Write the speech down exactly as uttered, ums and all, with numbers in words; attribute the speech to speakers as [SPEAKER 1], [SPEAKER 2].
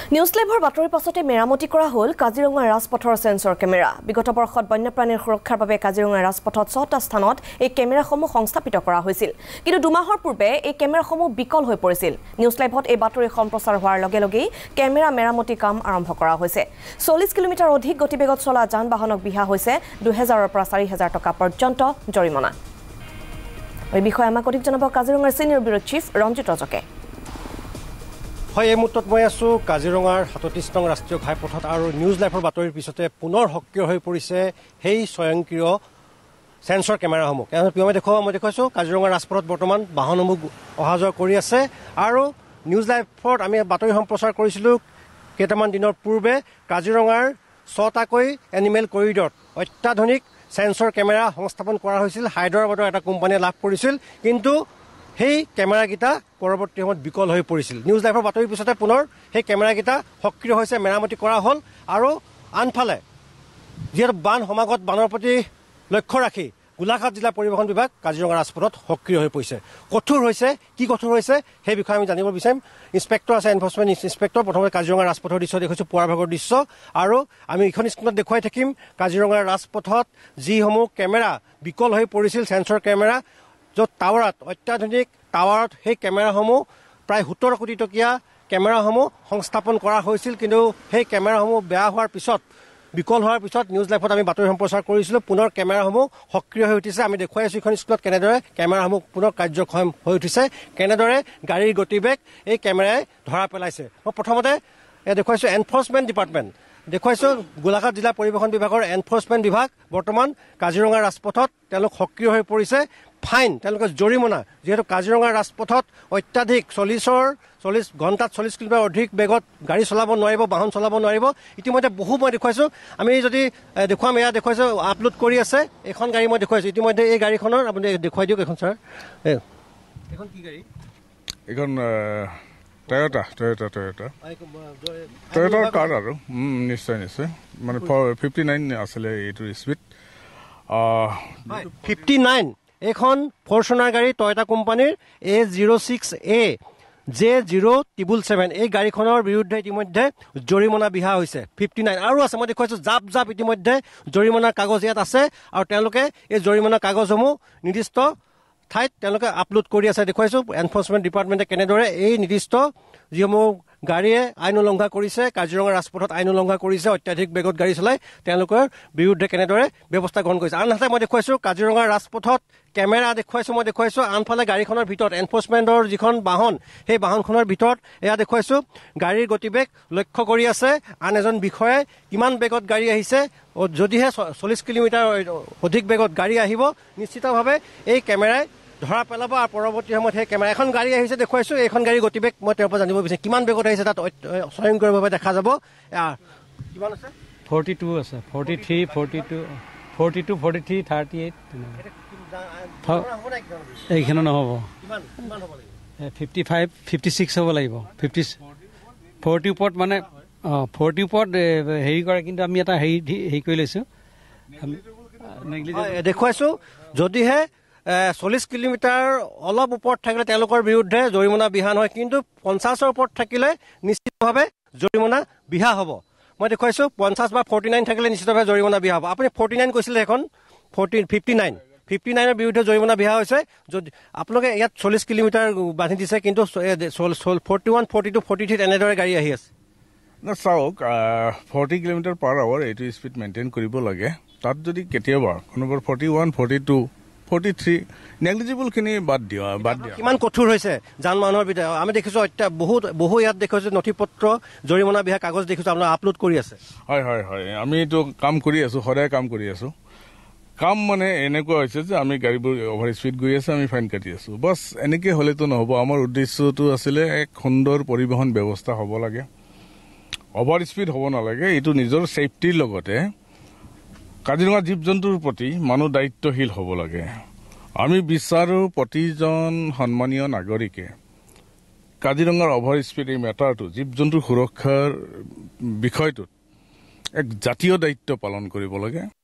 [SPEAKER 1] News লাইভৰ বাতৰিৰ পাছতে মেৰামতি কৰা হ'ল কাজিৰঙা ৰাজপথৰ সেন্সৰ কেমেৰা। বিগত বৰ্ষত বন্যপ্ৰাণীৰ সুৰক্ষাৰ বাবে কাজিৰঙা ৰাজপথত ছটা স্থানত এই কেমেৰাসমূহ সংস্থাপিত কৰা হৈছিল। কিন্তু দুমাহৰ পূৰ্বে এই কেমেৰাসমূহ বিকল হৈ পৰিছিল। নিউজ লাইভত এই বাতৰি সম্প্ৰচাৰ হোৱাৰ লগে লগেই কেমেৰা মেৰামতি কাম আৰম্ভ কৰা হৈছে। চল্লিছ কিলোমিটাৰ অধিক গতিবেগত চলা যান বাহনক বিহা হৈছে দুহেজাৰৰ পৰা চাৰি হাজাৰ টকা পৰ্যন্ত জৰিমনা। এই বিষয়ে আমাক অধিক জনাব কাজিৰঙাৰ সিনিয়ৰ ব্যুৰ চিফ ৰঞ্জিত ৰজকে।
[SPEAKER 2] হয়, এই মুহূৰ্তত মই আছোঁ কাজিৰঙাৰ সাতত্ৰিছ নং ৰাষ্ট্ৰীয় ঘাইপথত আৰু নিউজ লাইভৰ বাতৰিৰ পিছতে পুনৰ সক্ৰিয় হৈ পৰিছে সেই স্বয়ংক্ৰিয় সেন্সৰ কেমেৰাসমূহ। মই দেখুৱাওঁ মই দেখুৱাইছোঁ কাজিৰঙাৰ ৰাজপথত বৰ্তমান বাহনসমূহ অহা যোৱা কৰি আছে আৰু নিউজ লাইভত আমি বাতৰি সম্প্ৰচাৰ কৰিছিলোঁ কেইটামান দিনৰ পূৰ্বে কাজিৰঙাৰ ছটাকৈ এনিমেল কৰিডৰত অত্যাধুনিক সেন্সৰ কেমেৰা সংস্থাপন কৰা হৈছিল। হায়দৰাবাদৰ এটা কোম্পানীয়ে লাভ কৰিছিল, কিন্তু সেই কেমেৰাকেইটা পৰৱৰ্তী সময়ত বিকল হৈ পৰিছিল। নিউজ লাইভৰ বাতৰিৰ পিছতে পুনৰ সেই কেমেৰাকেইটা সক্ৰিয় হৈছে, মেৰামতি কৰা হ'ল। আৰু আনফালে যিহেতু বান সমাগত বানৰ প্ৰতি লক্ষ্য ৰাখি গোলাঘাট জিলা পৰিবহণ বিভাগ কাজিৰঙা ৰাজপথত সক্ৰিয় হৈ পৰিছে। কঠোৰ হৈছে, কি কঠোৰ হৈছে সেই বিষয়ে আমি জানিব বিচাৰিম। ইন্সপেক্টৰ আছে, এনফৰ্চমেণ্ট ইন্সপেক্টৰ। প্ৰথমতে কাজিৰঙা ৰাজপথৰ দৃশ্য দেখুৱাইছোঁ, পুৱাৰ ভাগৰ দৃশ্য, আৰু আমি এইখন স্ক্ৰীণত দেখুৱাই থাকিম কাজিৰঙাৰ ৰাজপথত যিসমূহ কেমেৰা বিকল হৈ পৰিছিল, সেন্সৰ কেমেৰা, য'ত টাৱাৰত অত্যাধুনিক টাৱাৰত সেই কেমেৰাসমূহ প্ৰায় সোতৰ কোটি টকীয়া কেমেৰাসমূহ সংস্থাপন কৰা হৈছিল। কিন্তু সেই কেমেৰাসমূহ বেয়া হোৱাৰ পিছত, বিকল হোৱাৰ পিছত নিউজ লাইভত আমি বাতৰি সম্প্ৰচাৰ কৰিছিলোঁ। পুনৰ কেমেৰাসমূহ সক্ৰিয় হৈ উঠিছে। আমি দেখুৱাই আছোঁ এইখন স্কুলত কেনেদৰে কেমেৰাসমূহ পুনৰ কাৰ্যক্ষম হৈ উঠিছে, কেনেদৰে গাড়ীৰ গতিবেগ এই কেমেৰাই ধৰা পেলাইছে। মই প্ৰথমতে দেখুৱাইছোঁ এনফৰ্চমেণ্ট ডিপাৰ্টমেণ্ট, দেখুৱাইছোঁ গোলাঘাট জিলা পৰিবহণ বিভাগৰ এনফৰ্চমেণ্ট বিভাগ বৰ্তমান কাজিৰঙা ৰাজপথত তেওঁলোক সক্ৰিয় হৈ পৰিছে। ফাইন, তেওঁলোকে জৰিমনা, যিহেতু কাজিৰঙা ৰাজপথত অত্যাধিক চল্লিছৰ চল্লিছ ঘণ্টাত চল্লিছ কিলোমিটাৰ অধিক বেগত গাড়ী চলাব নোৱাৰিব, বাহন চলাব নোৱাৰিব। ইতিমধ্যে বহু মই দেখুৱাইছোঁ, আমি যদি দেখুৱাম, এয়া দেখুৱাইছোঁ আপলোড কৰি আছে এখন গাড়ী মই দেখুৱাইছোঁ ইতিমধ্যে। এই গাড়ীখনৰ আপুনি দেখুৱাই দিয়ক এখন ছাৰ। এইখন কি গাড়ী? এইখন
[SPEAKER 3] টয়োটা টয়োটা টয়োটা টয়োটাৰ কাৰ আৰু নিশ্চয় নিশ্চয় মানে ফিফটি নাইন আছিলে এইটোৰ স্পীড।
[SPEAKER 2] ফিফটি নাইন এইখন ফৰচুনাৰ গাড়ী, টয়োটা কোম্পানীৰ A zero' six A J zero' double seven. এই গাড়ীখনৰ বিৰুদ্ধে ইতিমধ্যে জৰিমনা বিহা হৈছে ফিফটি নাইন। আৰু আছে, মই দেখুৱাইছোঁ জাপ জাপ ইতিমধ্যে জৰিমনাৰ কাগজ ইয়াত আছে, আৰু তেওঁলোকে এই জৰিমনাৰ কাগজসমূহ নিৰ্দিষ্ট ঠাইত তেওঁলোকে আপলোড কৰি আছে। দেখুৱাইছোঁ এনফৰ্চমেণ্ট ডিপাৰ্টমেণ্টে কেনেদৰে এই নিৰ্দিষ্ট যিসমূহ গাড়ীয়ে আইন উলংঘা কৰিছে, কাজিৰঙা ৰাজপথত আইন উলংঘা কৰিছে, অত্যাধিক বেগত গাড়ী চলাই, তেওঁলোকৰ বিৰুদ্ধে কেনেদৰে ব্যৱস্থা গ্ৰহণ কৰিছে। আনহাতে মই দেখুৱাইছোঁ কাজিৰঙা ৰাজপথত কেমেৰা দেখুৱাইছোঁ, মই দেখুৱাইছোঁ আনফালে গাড়ীখনৰ ভিতৰত এনফৰ্চমেণ্টৰ যিখন বাহন, সেই বাহনখনৰ ভিতৰত এয়া দেখুৱাইছোঁ গাড়ীৰ গতিবেগ লক্ষ্য কৰি আছে। আন এজন বিষয়াই কিমান বেগত গাড়ী আহিছে, যদিহে চল্লিছ কিলোমিটাৰ অধিক বেগত গাড়ী আহিব, নিশ্চিতভাৱে এই কেমেৰাই ধৰা পেলাব। আৰু পৰৱৰ্তী সময়ত সেই কেমেৰা এখন গাড়ী আহিছে দেখুৱাইছোঁ, এইখন গাড়ী গতিবেগ মই তেওঁৰ পৰা জানিব বিচাৰিম কিমান বেগত আহিছে, তাত স্বয়ংক্ৰিয়ভাৱে দেখা যাব। কিমান আছে?
[SPEAKER 4] ফৰ্টি টু আছে, forty three forty two forty two forty three thirty eight এইখনো নহ'ব, ফিফটি ফাইভ ফিফটি ছিক্স হ'ব লাগিব। ফিফটি ফৰ্টিৰ ওপৰত মানে অঁ ফৰ্টিৰ ওপৰত হেৰি কৰে, কিন্তু আমি এটা হেৰি হেৰি কৰি লৈছোঁ
[SPEAKER 2] দেখুৱাইছোঁ। যদিহে চল্লিছ কিলোমিটাৰ অলপ ওপৰত থাকিলে তেওঁলোকৰ বিৰুদ্ধে জৰিমনা বিহা নহয়, কিন্তু পঞ্চাছৰ ওপৰত থাকিলে নিশ্চিতভাৱে জৰিমনা বিহা হ'ব। মই দেখুৱাইছোঁ পঞ্চাছ বা ফৰ্টি নাইন থাকিলে নিশ্চিতভাৱে জৰিমনা বিহা হ'ব। আপুনি ফৰ্টি নাইন কৈছিলে, সেইখন ফৰ্টি ফিফটি নাইন ফিফটি নাইনৰ বিৰুদ্ধে জৰিমনা বিহা হৈছে। যদি আপোনালোকে ইয়াত চল্লিছ কিলোমিটাৰ বান্ধি দিছে, কিন্তু forty one forty two forty থ্ৰীত এনেদৰে গাড়ী আহি আছে।
[SPEAKER 3] চাওক, ফৰ্টি কিলোমিটাৰ পাৰ আৱাৰ এইটো স্পীড মেইনটেইন কৰিব লাগে। তাত যদি কেতিয়াবা কোনোবা forty one forty two forty three নেগলিজিবলখিনি বাদ দিয়া বাদ দিয়া
[SPEAKER 2] কিমান কঠোৰ হৈছে যান বাহনৰ ভিতৰত। আমি দেখিছোঁ অত্যা বহুত বহু ইয়াত দেখিছোঁ নথি পত্ৰ জৰিমনা বিহা কাগজ দেখিছোঁ, আপোনাৰ আপলোড কৰি আছে।
[SPEAKER 3] হয় হয় হয়, আমি এইটো কাম কৰি আছোঁ, সদায় কাম কৰি আছোঁ। কাম মানে এনেকুৱা হৈছে যে আমি গাড়ীবোৰ অভাৰ স্পীড গৈ আছে, আমি ফাইন কাটি আছোঁ। বাছ এনেকৈ হ'লেতো নহ'ব। আমাৰ উদ্দেশ্যটো আছিলে এক সুন্দৰ পৰিবহণ ব্যৱস্থা হ'ব লাগে, অভাৰ স্পীড হ'ব নালাগে। এইটো নিজৰ ছেফটিৰ লগতে কাজিৰঙা জীৱ জন্তুৰ প্ৰতি মানুহ দায়িত্বশীল হ'ব লাগে। আমি বিচাৰোঁ প্ৰতিজন সন্মানীয় নাগৰিকে কাজিৰঙাৰ অভাৰ স্পীড এই মেটাৰটো, জীৱ জন্তুৰ সুৰক্ষাৰ বিষয়টোত এক জাতীয় দায়িত্ব পালন কৰিব লাগে।